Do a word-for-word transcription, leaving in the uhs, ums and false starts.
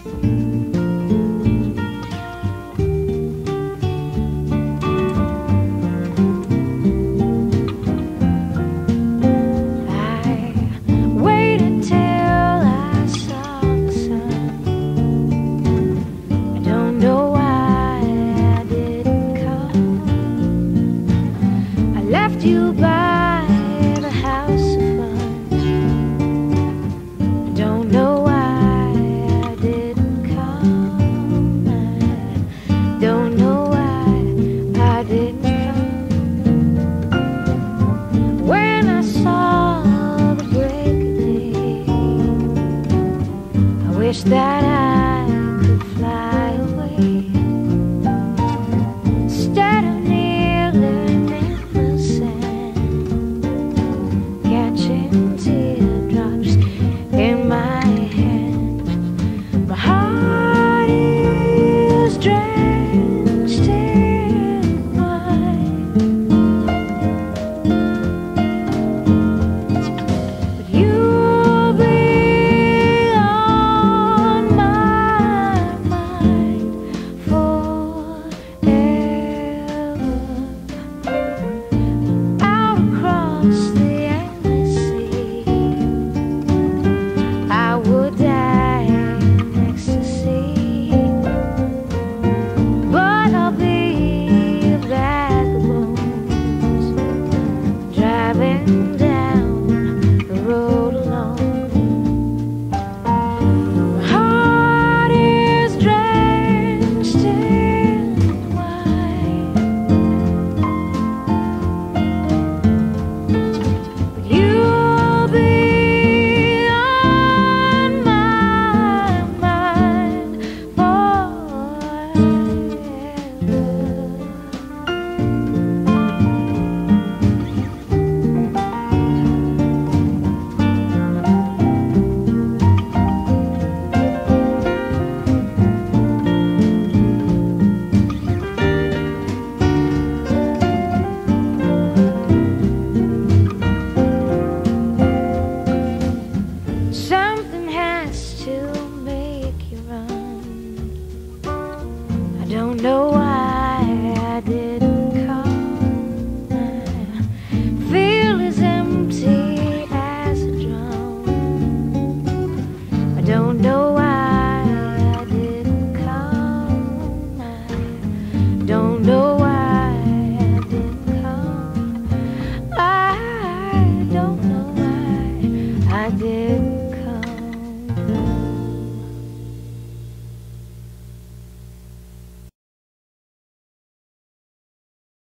You by the house of fun. I don't know why I didn't come. I don't know why I didn't come. When I saw the break of day, I wish that I could fly away instead of kneeling in the sand, catching teardrops in my hand. My heart is drenched in wine, but you'll be on my mind forever. Out across the endless sea, I would die in ecstasy, but I'll be a bag of bones, driving down the road alone. My heart is drenched in wine, but you'll be on my mind forever. Something has to make you run. I don't know why I didn't come. I feel as empty as a drum. I don't know why I didn't come. I don't know why I didn't come. I don't know why I didn't come.